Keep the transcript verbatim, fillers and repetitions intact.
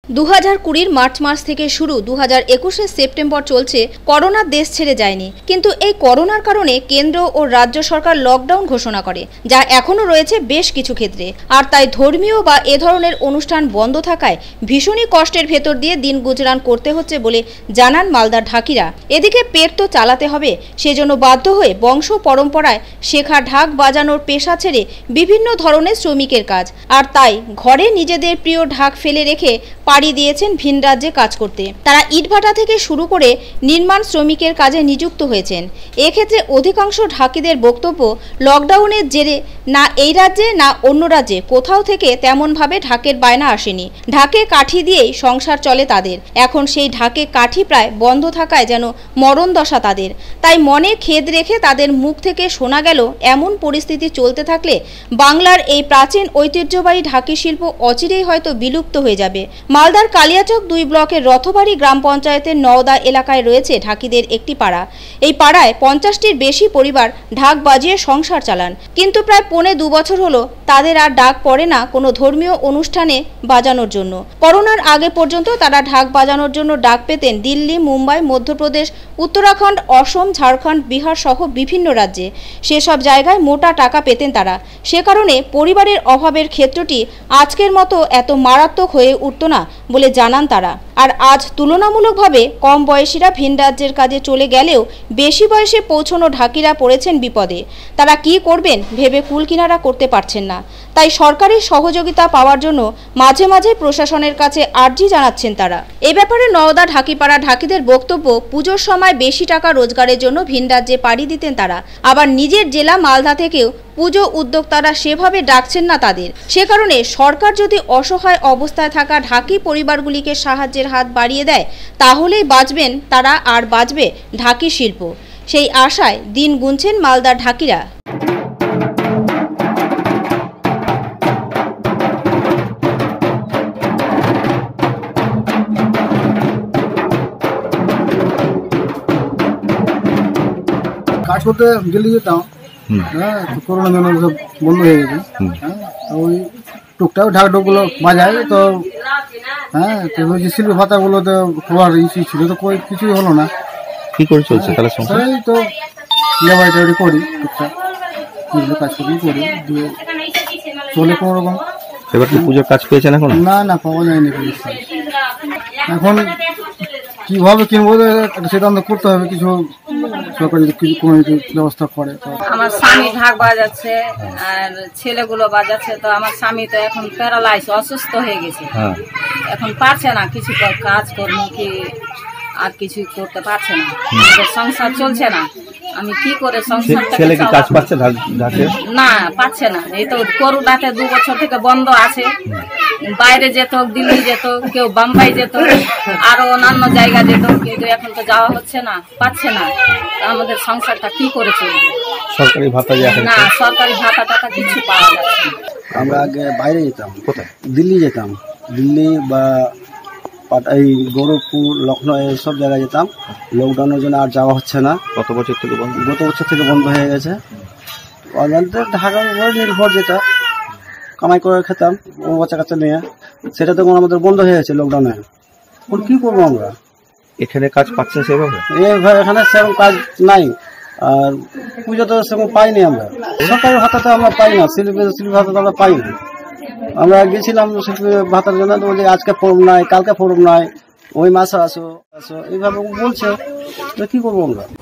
দু হাজার কুড়ির মার্চ মাস থেকে শুরু দু হাজার একুশের সেপ্টেম্বর চলছে। করোনার দেশ ছেড়ে যায়নি, কিন্তু এই করোনার কারণে কেন্দ্র ও রাজ্য সরকার লকডাউন ঘোষণা করে, যা এখনো রয়েছে বেশ কিছু ক্ষেত্রে। আর তাই ধর্মীয় বা এ ধরনের অনুষ্ঠান বন্ধ থাকায় ভীষণই কষ্টের ভেতর দিয়ে দিন গুজরান করতে হচ্ছে বলে জানান মালদার ঢাকিরা। এদিকে পেট তো চালাতে হবে, সেজন্য বাধ্য হয়ে বংশ পরম্পরায় শেখা ঢাক বাজানোর পেশা ছেড়ে বিভিন্ন ধরনের শ্রমিকের কাজ। আর তাই ঘরে নিজেদের প্রিয় ঢাক ফেলে রেখে পাড়ি দিয়েছেন ভিন রাজ্যে কাজ করতে। তারা ইটভাটা থেকে শুরু করে নির্মাণ শ্রমিকের কাজে নিযুক্ত হয়েছেন। এক্ষেত্রে অধিকাংশ ঢাকিদের বক্তব্য, লকডাউনের জেরে না এই রাজ্যে না অন্য রাজ্যে কোথাও থেকে তেমনভাবে ঢাকের বায়না আসেনি। ঢাকে কাঠি দিয়েই সংসার চলে তাদের। এখন সেই ঢাকে কাঠি প্রায় বন্ধ থাকায় যেন মরণ দশা তাদের। তাই মনে খেদ রেখে তাদের মুখ থেকে শোনা গেল, এমন পরিস্থিতি চলতে থাকলে বাংলার এই প্রাচীন ঐতিহ্যবাহী ঢাকি শিল্প অচিরেই হয়তো বিলুপ্ত হয়ে যাবে। মালদার কালিয়াচক দুই ব্লকের রথবাড়ি গ্রাম পঞ্চায়েতের নওদা এলাকায় রয়েছে ঢাকিদের একটি পাড়া। এই পাড়ায় পঞ্চাশটির বেশি পরিবার ঢাক বাজিয়ে সংসার চালান, কিন্তু প্রায় পৌনে দু বছর হলো তাদের আর ডাক পড়ে না কোনো ধর্মীয় অনুষ্ঠানে বাজানোর জন্য। করোনার আগে পর্যন্ত তারা ঢাক বাজানোর জন্য ডাক পেতেন দিল্লি, মুম্বাই, মধ্যপ্রদেশ, উত্তরাখণ্ড, অসম, ঝাড়খণ্ড, বিহার সহ বিভিন্ন রাজ্যে। সেসব জায়গায় মোটা টাকা পেতেন তারা। সে কারণে পরিবারের অভাবের ক্ষেত্রটি আজকের মতো এত মারাত্মক হয়ে উঠত না বলে জানান তারা। আর আজ তুলনামূলকভাবে কম বয়সীরা ভিন রাজ্যের কাজে চলে গেলেও বেশি বয়সে পৌঁছানো ঢাকিরা পড়েছেন বিপদে। তারা কি করবেন ভেবে কুলকিনারা করতে পারছেন না। তাই সরকারি সহযোগিতা পাওয়ার জন্য মাঝে মাঝে প্রশাসনের কাছে আর্জি জানাচ্ছেন তারা। এ ব্যাপারে নওদা ঢাকিপাড়া ঢাকিদের বক্তব্য, পুজোর সময় বেশি টাকা রোজগারের জন্য ভিন রাজ্যে পাড়ি দিতেন তারা। আবার নিজের জেলা মালদা থেকেও পুজো উদ্যোক্তারা সেভাবে ডাকছেন না তাদের। সে কারণে সরকার যদি অসহায় অবস্থায় থাকা ঢাকি পরিবারগুলিকে সাহায্যের হাত বাড়িয়ে দেয়, তাহলেই বাঁচবেন তারা আর বাঁচবে ঢাকি শিল্প। সেই আশায় দিন গুনছেন মালদার ঢাকিরা। কাজ করতে দিল্লি যেতাম, হ্যাঁ, তো করোনার জন্য সব বন্ধ হয়ে গেছে। হ্যাঁ, ওই টুকটাক ঢাক ঢোকগুলো বাজায় তো, হ্যাঁ, তো ওই যে শিল্পী ভাতাগুলো তো খোয়ার ইস্যু ছিল, তো কই কিছুই হলো না। কি করে চলছে তাহলে সংসার? এই তো লেবারি টেবারি করি, টুকটাক কাজ করি করি দিয়ে চলে কোনো রকম। এবার কি পুজোর কাজ পেয়েছেন এখন? না না, পাওয়া যায়নি। এখন কিভাবে কিনবো একটা সিদ্ধান্ত করতে হবে, কিছু সরকার যদি কিছু কোনো ব্যবস্থা করে। আমার স্বামী ঢাক বাজাচ্ছে আর ছেলেগুলো বাজাচ্ছে, তো আমার স্বামী তো এখন প্যারালাইজ, অসুস্থ হয়ে গেছে। এখন পারছে না কিছু কাজ কর্ম কি আর কিছু করতে পারছে না, সংসার চলছে না। আমি কি করে সংসারটা? ছেলে কি কাজ পাচ্ছে না, পাচ্ছে না। এই তো করোনাতে দু বছর থেকে বন্ধ আছে। বাইরে যেত, দিল্লি যেত, কেউ বাম্বাই যেত, আরো অন্যান্য জায়গা যেত, কিন্তু এখন তো যাওয়া হচ্ছে না, পাচ্ছে না। আমাদের সংসারটা কি করে চলবে? সরকারি ভাতা না, সরকারি ভাতা টাতা কিছু পাওয়া যাচ্ছে না। আমরা আগে বাইরে যেতাম, কোথায়? দিল্লি যেতাম, দিল্লি বা এই গোরখপুর, লখনৌ এইসব জায়গায় যেতাম। লকডাউনের জন্য আর যাওয়া হচ্ছে না। কত বছর থেকে বন্ধ? গত বছর থেকে বন্ধ হয়ে গেছে। ঢাকার উপর নির্ভর, যেটা কামাই করে খেতাম ও বাচ্চা কাচ্চা নিয়ে, সেটা তখন আমাদের বন্ধ হয়ে গেছে লকডাউনে। এখন কি করবো আমরা? এখানে কাজ পাচ্ছেন সেভাবে? এখানে সেরকম কাজ নাই, আর পুজো তো সেরকম পাইনি আমরা। সরকারি ভাতা তো আমরা পাই না, শিল্পী শিল্পী ভাতা তো আমরা পাই না। আমরা গেছিলাম শিল্পী ভাতার জন্য, তো বলছি আজকে ফর্ম নাই, কালকে ফর্ম নাই, ওই মাসে আসো আসো এইভাবে বলছে। তো কি করবো আমরা?